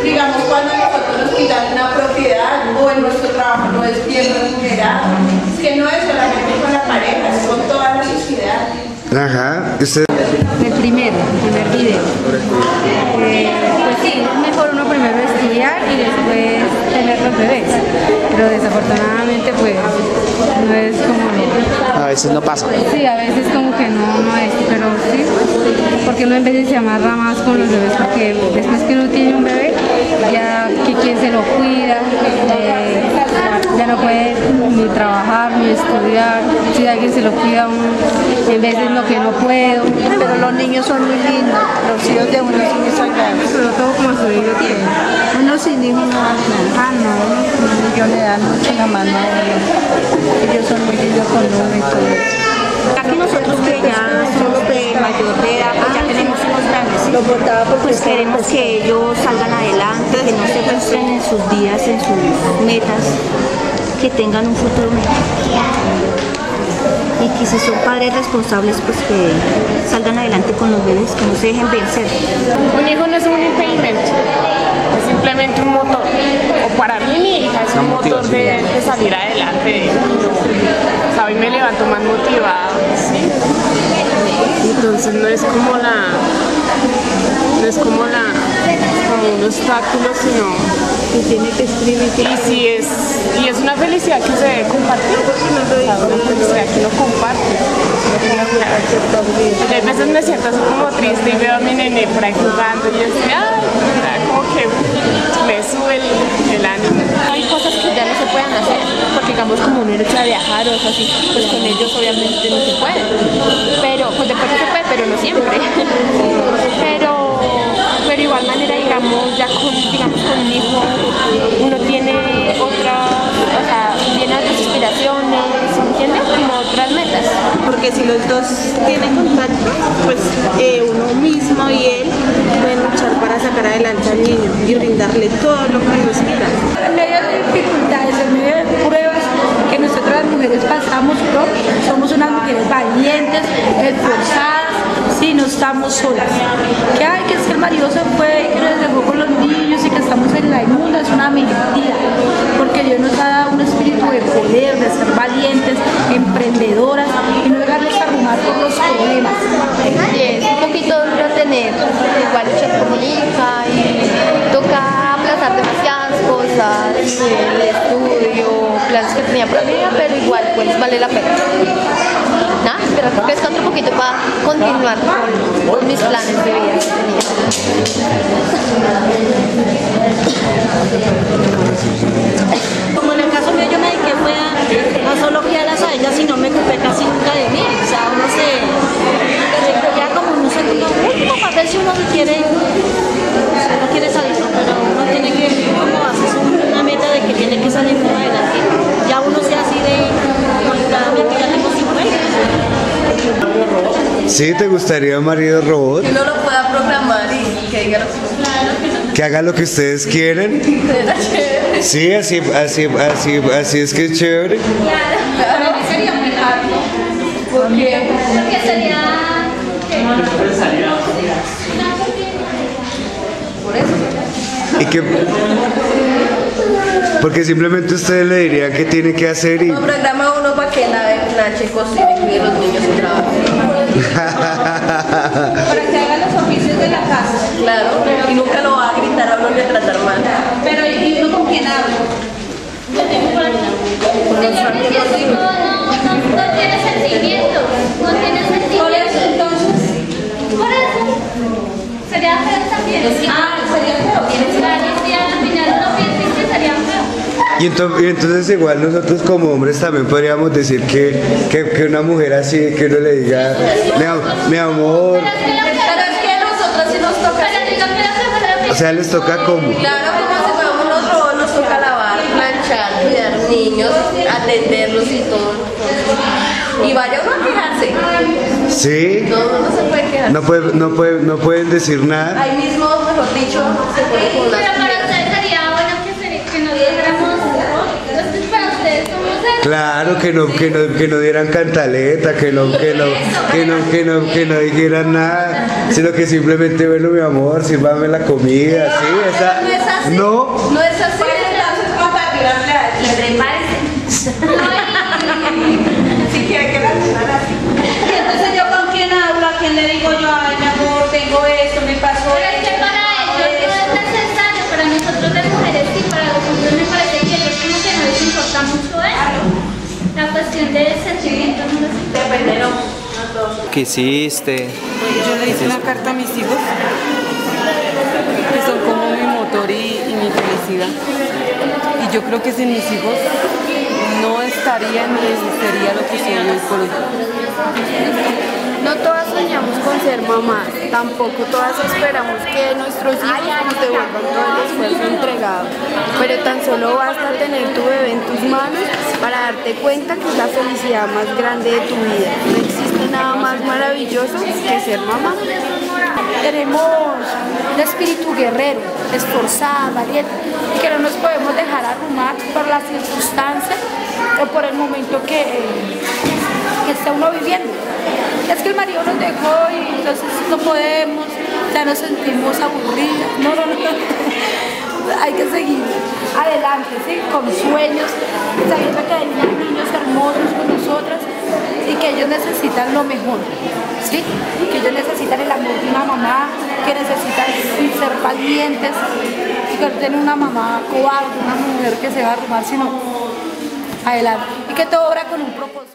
digamos, cuando nosotros nos quitan una propiedad o en nuestro trabajo no es bien remunerado. Es que no es solamente con la pareja, es con toda la sociedad. Ajá, usted... El primer video. Pues sí, es mejor uno primero estudiar y después tener los bebés. Pero desafortunadamente pues no es como... A veces no pasa. Sí, a veces como que no es, pero sí, porque uno en vez de se amarra más con los bebés, porque después que uno tiene un bebé, ya que quien se lo cuida, ya no puede ni trabajar ni estudiar, si alguien se lo cuida uno, en vez de lo que no puedo. Pero los niños son muy lindos, los hijos de uno son muy sagrados. Pero todo como su hijo tiene. Uno sin hijos no va a trabajar, no, ellos le dan mucho la mano a ellos. Ellos son muy lindos con uno y todo eso. Aquí nosotros que ya somos de mayor de edad, pues ya tenemos hijos grandes, pues queremos que ellos salgan adelante, que no se frustren en sus días, en sus metas, que tengan un futuro mejor. Y que si son padres responsables, pues que salgan adelante con los bebés, que no se dejen vencer. Un hijo no es un impedimento, es simplemente un motor. O para mí mi hija es un motor de salir adelante. O sea, hoy me levanto más motivada, ¿sí? Entonces no es como un obstáculo, sino Que tiene que escribir. y es una felicidad que se debe compartir, una felicidad que uno comparte. Y a veces me siento así como triste y veo a mi nene por ahí jugando y yo estoy, como que me sube el ánimo. Hay cosas que ya no se pueden hacer, porque digamos como uno echa a viajar o eso así, pues con ellos obviamente no se puede. Pero, pues después se puede, pero no siempre. Pero igual manera, digamos, ya con un hijo, uno tiene tiene otras aspiraciones, ¿me entiendes? Como otras metas. Porque si los dos tienen contacto, pues uno mismo y él pueden luchar para sacar adelante al niño y brindarle todo lo que necesita. En medio de dificultades, en medio de pruebas que nosotras las mujeres pasamos, somos unas mujeres valientes, esforzadas, sí, no estamos solas. Que es que el marido se fue, que nos dejó con los niños y que estamos en la inmunda, es una mentira, porque Dios nos ha dado un espíritu de poder, de ser valientes, emprendedoras y no dejarnos arrumar por los problemas. Y es un poquito duro tener igual luchar por mi hija y toca aplazar demasiadas cosas, el estudio, planes que tenía para mi vida, pero igual pues vale la pena. Nada, esperar que crezca otro poquito para continuar con mis planes de vida que tenía. Como en el caso mío, yo me dediqué no solo criarlas a ellas, sino me ocupé casi nunca de mí. O sea, uno se ya como un segundo último papel si uno quiere salir, ¿no? Pero uno tiene que, como haces una meta de que tiene que salir muy adelante. Ya uno sea así de, que ya tengo 50. ¿Sí te gustaría un marido robot? Que uno lo pueda programar y que diga lo que Que haga lo que ustedes quieren. Sí, así es que es chévere. Para mí sería muy harto. Porque sería... Y que... Porque simplemente ustedes le dirían qué tiene que hacer y... No programa uno para que Nache cocine y cuide los niños y trabaje. Para que hagan los oficios de la casa. Claro, y nunca lo va a gritar a uno ni a tratar mal. Pero ¿y uno con quién habla? No tiene sentimiento, no tiene sentimiento. Por eso entonces. Por eso. Sería feo también. Sería feo. Al final no piensen que sería feo. Y entonces igual nosotros como hombres también podríamos decir que una mujer así, que uno le diga, mi amor, Pero es que a nosotros sí nos toca. o sea, les toca como... Claro, como si fuéramos unos robots, nos toca lavar, planchar, cuidar niños, atenderlos y todo. Y vaya uno a quejarse. Sí, No se puede quejar. no pueden decir nada. Ahí mismo, mejor dicho, se pone con Pero una... para ustedes sería bueno que nos diéramos. Entonces para ustedes somos Claro, que no dieran cantaleta, que no dijeran nada, sino que simplemente, bueno, mi amor, sírvame la comida, sí, así. No. No es así. Pues entonces compartirán Y prepárese. si quiere que la tengan así. Y entonces yo con quién hablo, a quién le digo yo, ay mi amor, tengo esto, me pasó Pero es que para ellos no es necesario, para nosotros las mujeres sí, para los hombres me parece que ellos como que no les importa mucho eso. La cuestión de sentimientos no les importa. Depende de los ¿Qué hiciste? Yo le hice una carta a mis hijos, que son como mi motor y mi felicidad. Y yo creo que sin mis hijos no estaría ni existiría lo que soy hoy por hoy. No todas soñamos con ser mamás, tampoco todas esperamos que nuestros hijos nos devuelvan todo el esfuerzo entregado, pero tan solo basta tener tu bebé en tus manos para darte cuenta que es la felicidad más grande de tu vida. No existe nada más maravilloso que ser mamá. Tenemos un espíritu guerrero, esforzada, valiente, y que no nos podemos dejar abrumar por las circunstancias o por el momento que está uno viviendo. Es que el marido nos dejó y entonces no podemos, ya nos sentimos aburridas. No. Hay que seguir adelante, ¿sí? Con sueños, sabiendo que hay niños hermosos con nosotras y que ellos necesitan lo mejor, ¿sí? Que ellos necesitan el amor de una mamá, que necesitan ser valientes, y que no tienen una mamá cobarde, una mujer que se va a arrumar, sino adelante. Y que todo obra con un propósito.